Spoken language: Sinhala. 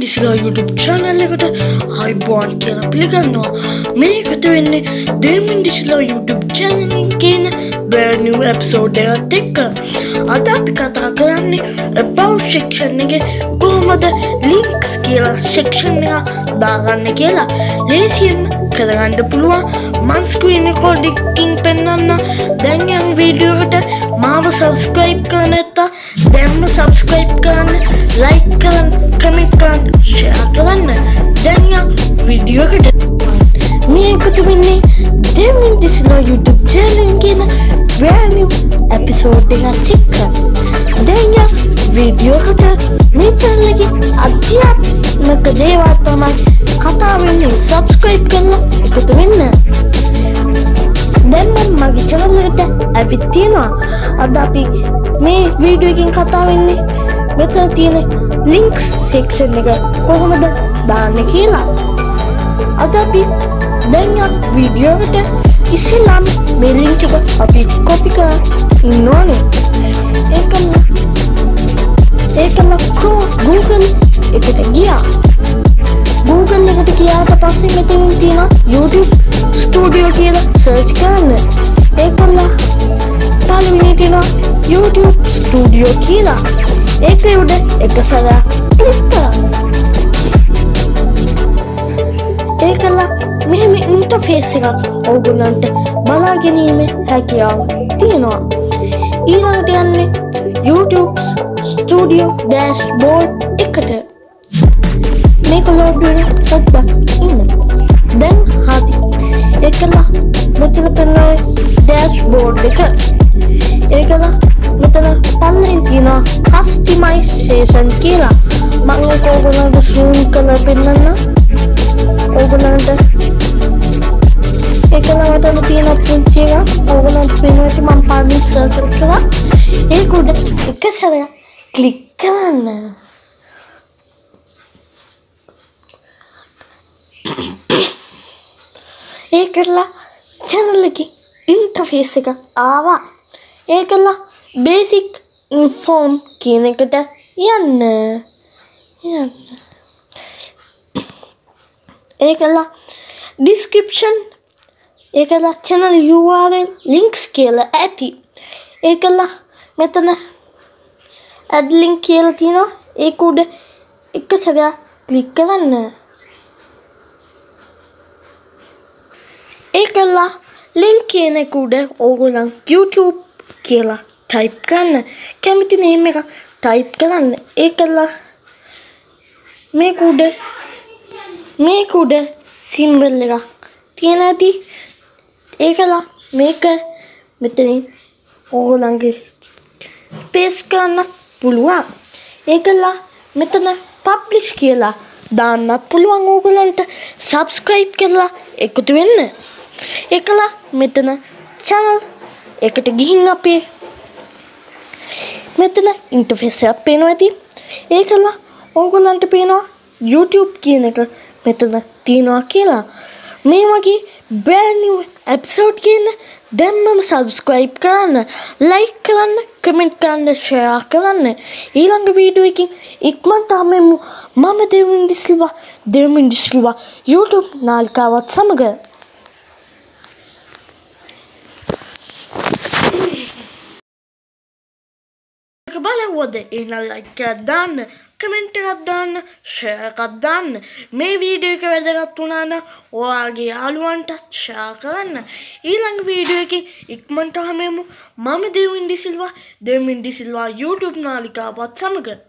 Disila YouTube channel එකට ආයිබෝන් කියලා පිළිගන්නවා. මේකට වෙන්නේ DEVMIN DE SILVA YouTube channel එකකින් brand new episode එකත් එක්ක. අද අපි කතා කරන්නේ about section එකේ කොහොමද links කියලා section එක දාගන්න කියලා. ලේසියෙන් කරගන්න පුළුවන්. මම screen recording පෙන්නන්න. දැන් යන වීඩියෝ එකට මාව subscribe කරන්න නැත්නම් දැන්ම subscribe කරන්න, like කරන්න, comment කරන්න, share කරන්න. දැන් යන වීඩියෝ එකට මේකට වෙන්නේ DEVMIN DE SILVA YouTube channel එකේ brand new episode එකක් එක්ක. දැන් යන වීඩියෝ එකට මේ channel එකේ අධ්‍යාත්මික දේවල් තමයි කතා වෙන්නේ. subscribe කරලා එකතු වෙන්න. දැන් මම මගේ channel එකට ඇවිත් තියෙනවා. අද අපි මේ වීඩියෝ එකකින් කතා වෙන්නේ මෙතන තියෙන links section එක කොහොමද දාන්නේ කියලා. අද අපි දැන් යන වීඩියෝ එකට ඉස්සෙල්ලාම මේ link එක අපි copy කරලා ඉන්න ඕනේ. ඒකම Google එකට ගියා. Google එකට ගියාට පස්සේ මෙතන තියෙන YouTube Studio කියලා search කරන්න. ඒකම පළවෙනි තියෙන YouTube Studio කියලා. ඒක උඩ එක සැරයක් ක්ලික් කරන්න. ඒකල මෙහෙම ඉන්ටර්ෆේස් එකක් ඔයගොල්ලන්ට බලා ගැනීමේ හැකියාව තියෙනවා. ඊළඟට යන්නේ YouTube Studio dashboard එකට. මේක ලෝඩ් වෙන පොඩ්ඩක් ඉන්න. දැන් හරි. ඒකල මෙතන පෙන්නන dashboard එක. ඒකල මෙතන පල්ලෙන් තියෙනවා customization කියලා. මම ඒක ඔයගොල්ලන්ට zoom කරලා පෙන්නන්න. ඔයගොල්ලන්ට ඒකල මෙතන තියෙන පුංචි එක ඔයගොල්ලන්ට පෙන්වන්නේ මම පාඩම් සර්ච් කරලා ඒක උඩ එක සැරයක් ක්ලික් කරන්න. ඒකලා channel එකේ interface එක ආවා. ඒකලා basic inform කියන එකට යන්න. ඒකලා description ඒකලා channel URL links කියලා ඇති. ඒකලා මෙතන add link කියලා තියෙනවා. ඒක උඩ එක සැරයක් ක්ලික් කරන්න. ඒකලා link කියන එක උඩ ඕගොල්ලන් YouTube කියලා type කරන්න. කැමති name එක type කරන්න. ඒකලා මේක උඩ symbol එක තියෙන ඇති. ඒකලා මේක මෙතනින් ඕගොල්ලන්ගේ paste කරන්න පුළුවන්. ඒකලා මෙතන publish කියලා දාන්නත් පුළුවන්. ඕගොල්ලන්ට subscribe කරලා එකතු වෙන්න. ඒකලා මෙතන channel එකට ගිහින් අපේ මෙතන interface එක පේනවා ඇති. ඒකලා ඕගොල්ලන්ට පේනවා YouTube කියන එක මෙතන තියෙනවා කියලා. මේ වගේ brand new episode කියන දැන්මම subscribe කරන්න, like කරන්න, comment කරන්න, share කරන්න. ඊළඟ වීඩියෝ එකකින් ඉක්මනට ආවෙමු. මම DEVMIN DE SILVA YouTube නාලිකාවත් සමග. බලවද එහෙනම් like එකක් දාන්න, comment එකක් දාන්න, share එකක් දාන්න. මේ වීඩියෝ එක වැදගත් වුණා නම් ඔයාගේ යාළුවන්ට share කරන්න. ඊළඟ වීඩියෝ එකේ ඉක්මනට හමු. මම DEVMIN DE SILVA YouTube නාලිකාවත් සමග.